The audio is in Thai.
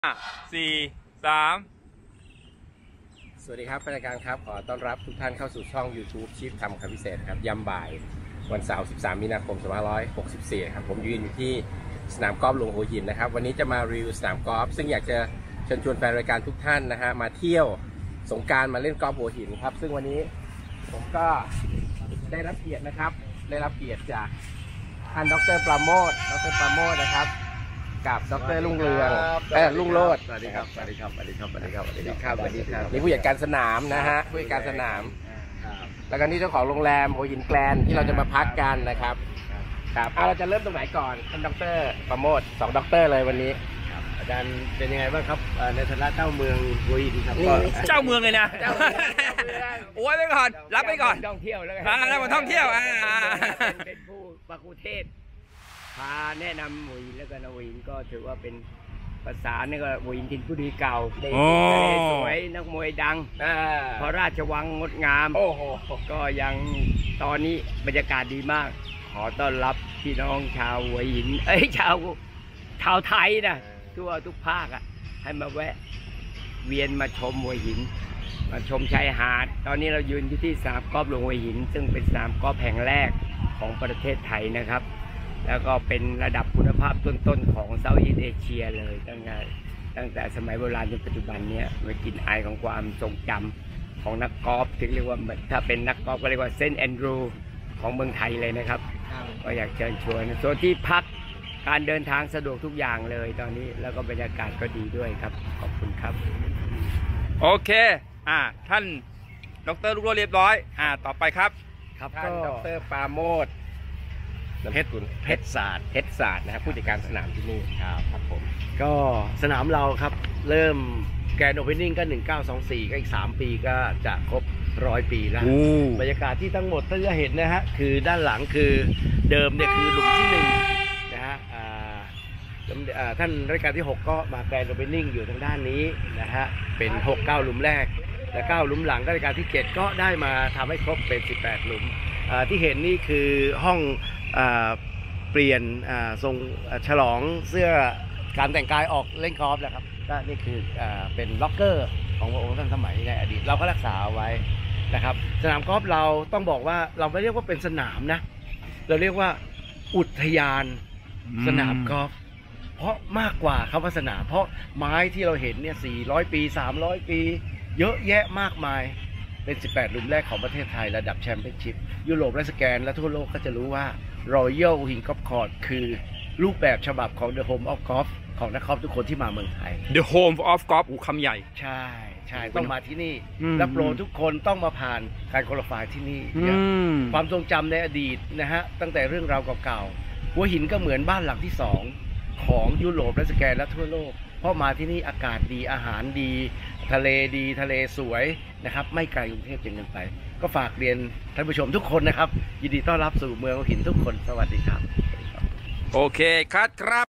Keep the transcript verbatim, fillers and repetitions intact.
สี่สามสวัสดีครับรายการครับขอต้อนรับทุกท่านเข้าสู่ช่อง YouTube ชีพทำคำพิเศษครับยามบ่ายวันเสาร์สิบสามมีนาคมสองพันห้าร้อยหกสิบสี่ครับผมยืนอยู่ที่สนามกอล์ฟหลวงหัวหินนะครับวันนี้จะมารีวิวสนามกอล์ฟซึ่งอยากจะเชิญชวนแฟนรายการทุกท่านนะฮะมาเที่ยวสงกรานต์มาเล่นกอล์ฟหัวหินครับซึ่งวันนี้ผมก็ได้รับเกียรตินะครับได้รับเกียรติจากท่านดร.ปราโมทดร.ปราโมทนะครับกับดร.รุ่งเรืองเออรุ่งโรจน์สวัสดีครับสวัสดีครับสวัสดีครับสวัสดีครับสวัสดีครับสวัสดีครับนี่ผู้จัดการสนามนะฮะผู้จัดการสนามแล้วก็นี่เจ้าของโรงแรมหัวหินแกลนที่เราจะมาพักกันนะครับครับเอาเราจะเริ่มตรงไหนก่อนท่านดร.ปราโมทสองดร.เลยวันนี้อาจารย์เป็นยังไงบ้างครับในฐานะเจ้าเมืองหัวหินครับเจ้าเมืองเลยนะโอ้ยไปก่อนรับไปก่อนท่องเที่ยวแล้วกันแล้วมาท่องเที่ยวอ่าเป็นผู้ปกุเทศพาแนะนำหัวหินแล้วก็หัวหินก็ถือว่าเป็นภาษาเนี่ยก็หัวหินทินผู้ดีเก่าทะเลสวยนักมวยดังพระราชวังงดงามโอ้โหก็ยังตอนนี้บรรยากาศดีมากขอต้อนรับพี่น้องชาวหัวหินเอ้ยชาวชาวไทยนะทั่วทุกภาคอ่ะให้มาแวะเวียนมาชมหัวหินมาชมชายหาดตอนนี้เรายืนที่ที่สนามกอล์ฟหลวงหัวหินซึ่งเป็นสนามกอล์ฟแห่งแรกของประเทศไทยนะครับแล้วก็เป็นระดับคุณภาพต้นๆของเซาท์อีสต์เอเชียเลยตั้งแต่ตั้งแต่สมัยโบราณจนปัจจุบันนี้มันกลิ่นอายของความทรงจำของนักกอล์ฟถึงเรียกว่าถ้าเป็นนักกอล์ฟก็เรียกว่าเซนต์แอนดรูว์ของเมืองไทยเลยนะครับก็อยากเชิญชวนส่วนที่พักการเดินทางสะดวกทุกอย่างเลยตอนนี้แล้วก็บรรยากาศก็ดีด้วยครับขอบคุณครับโอเคอ่าท่านดร.รุ่งโรจน์เรียบร้อยอ่าต่อไปครับครับท่านดร.ปราโมทเพชรเพชรศาสตร์เพชรศาสตร์นะครับผู้จัดการสนามที่นี่ครับครับผมก็สนามเราครับเริ่มแกรนด์โอเพนนิ่งก็หนึ่งเก้าสองสี่ก็อีกสามปีก็จะครบร้อยปีแล้วบรรยากาศที่ทั้งหมดท่านจะเห็นนะฮะคือด้านหลังคือเดิมเนี่ยคือหลุมที่หนึ่งนะฮะท่านรัชกาลที่หกก็มาแกรนด์โอเพนนิ่งอยู่ทางด้านนี้นะฮะเป็นหก เก้าหลุมแรกและเก้าหลุมหลังรัชกาลที่เจ็ดก็ได้มาทำให้ครบเป็นสิบแปดหลุมที่เห็นนี่คือห้องเปลี่ยนทรงฉลองเสื้อการแต่งกายออกเล่นกอล์ฟนะครับก็นี่คือเป็นล็อกเกอร์ของพระองค์ท่านสมัยในอดีตเราก็รักษาเอาไว้นะครับสนามกอล์ฟเราต้องบอกว่าเราไม่เรียกว่าเป็นสนามนะเราเรียกว่าอุทยานสนามกอล์ฟเพราะมากกว่าคำว่าสนามเพราะไม้ที่เราเห็นเนี่ยสี่ร้อยปีสามร้อยปีเยอะแยะมากมายเป็นสิบแปดหลุมแรกของประเทศไทยระดับแชมเปี้ยนชิพยุโรปและสแกนและทั่วโลกก็จะรู้ว่า Royal หัวหินกอล์ฟคอร์สคือรูปแบบฉบับของ The Home of Golf ของนักกอล์ฟทุกคนที่มาเมืองไทย The Home of Golf คำใหญ่ใช่ใช่ต้องมาที่นี่และโปรทุกคนต้องมาผ่านการคุริฟายที่นี่ความทรงจำในอดีตนะฮะตั้งแต่เรื่องราวเก่าๆหัวหินก็เหมือนบ้านหลังที่สองของยุโรปและสแกนและทั่วโลกเพราะมาที่นี่อากาศดีอาหารดีทะเลดีทะเลสวยนะครับไม่ไกลกรุงเทพจนเกินไปก็ฝากเรียนท่านผู้ชมทุกคนนะครับยินดีต้อนรับสู่เมืองหัวหินทุกคนสวัสดีครับโอเคครับ